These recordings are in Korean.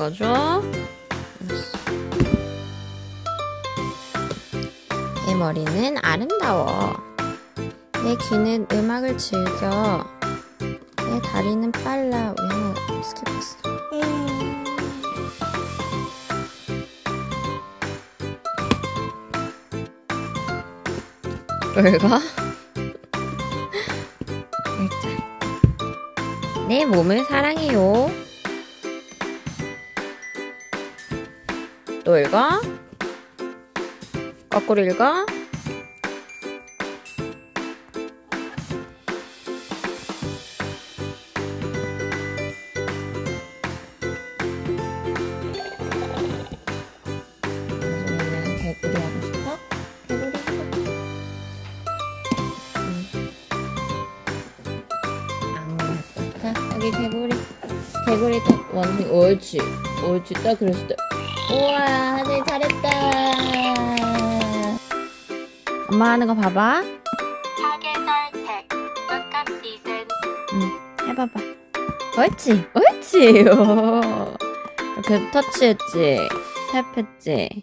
읽어줘. 내 머리는 아름다워. 내 귀는 음악을 즐겨. 내 다리는 빨라. 왜 하나 스킵했어? 또 읽어? 일단 내 몸을 사랑해요. 또 읽어? 거꾸로 읽어? 나중에는 개구리 하고 싶어? 개구리 아무나 했어. 자, 여기 개구리 딱 완전 옳지 딱 그랬을 때 우와 하늘이 잘했다. 엄마 하는 거 봐봐. 사계절 책 Look up seasons. 해봐봐. 옳지 이렇게 터치했지 탭했지.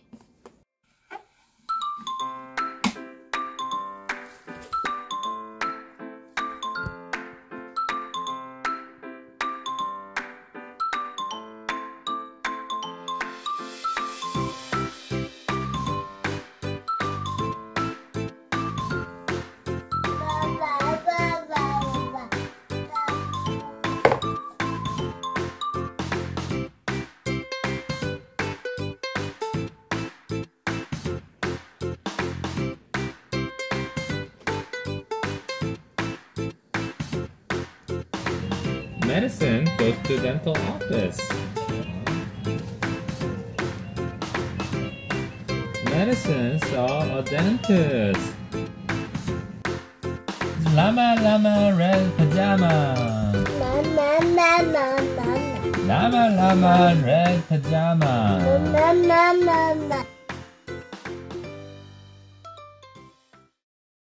Medicine goes to the dental office. Medicine saw a dentist. Llama red pajama. Llama red pajama.